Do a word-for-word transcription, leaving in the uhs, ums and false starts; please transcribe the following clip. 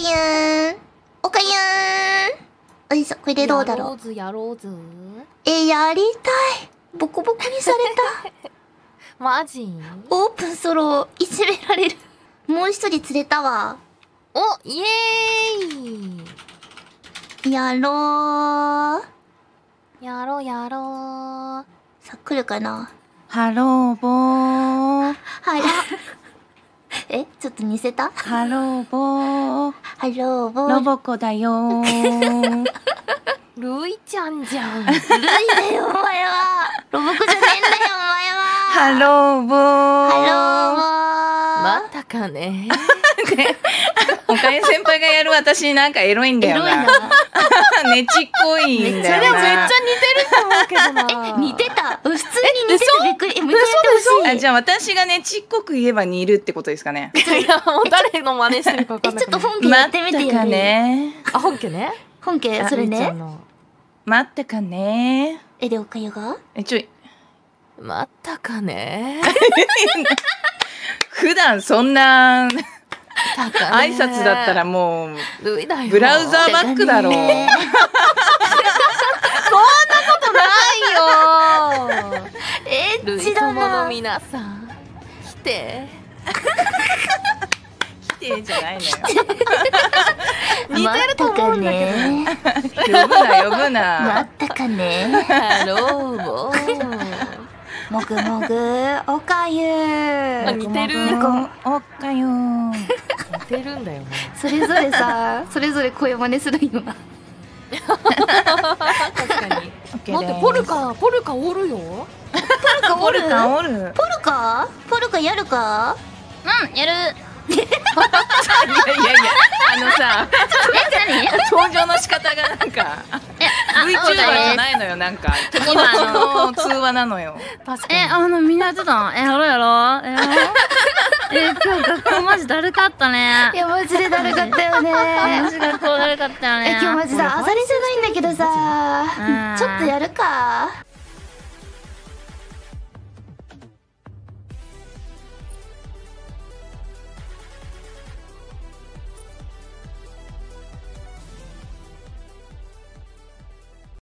ゆーん。おかゆーん。おいしょ、これでどうだろう。 やろうずやろうず。 え、やりたい。ボコボコにされた。 マジ？ オープンソロいじめられる。もう一人釣れたわ。 お、イエーイ。 やろう。 やろうやろう。 さあ、来るかな。 ハローボー。 はい。え、ちょっと似せた？ ハローボー。 ハローボー。 ロボコだよー。 ルイちゃんじゃん。 ルイだよ、お前は。ロボコじゃねえんだよ、お前は。 ハローボー。 ハローボー。 またかね。 おかゆ先輩がやる私なんかエロいんだよな。 エロいな。 ねちっこいんだよな。 それめっちゃ似てると思うけどな。 似てた。普通に似ててびっくり。え、もう一回やってほしい。 あ、じゃあ私がねちっこく言えば似るってことですかね。 いや、もう誰の真似してるか分かえ、 んない。 ちょっと本家やってみてよ。 待ったかね。 あ、本家ね。 本家、それね。 待ったかね。 え、で、おかゆがえ、ちょい。 待ったかね。 普段そんな挨挨拶だったらもうルイだよ。 ブラウザーバックだろう。 そんなことないよ。 エッルイチだ友のな。 皆さん、来て。 来てじゃないのよ。 似てると思うんだけど。 呼ぶな呼ぶ待な。 ったかね。 ハローボー。 もぐもぐ、おかゆ。 似てる。 おっかよ。 似てるんだよな。 それぞれさ、それぞれ声真似するよな。 確かに。待って、ポルカ、ポルカおるよ。 ポルカおる？ ポルカおる。 ポルカ？ポルカやるか？うん、やる。 いやいやいや、あのさ、 え、何？ 登場の仕方がなんか VTuber じゃないのよ、なんか友達の通話なのよ。 確かに。 え、あの、みんなやってたの？え、やろうやろう。え、やろう。え、今日学校マジだるかったね。 いや、マジでだるかったよね。 マジ学校だるかったよえ、 ね。 今日マジさ、あざりじゃないんだけどさ、ちょっとやるか。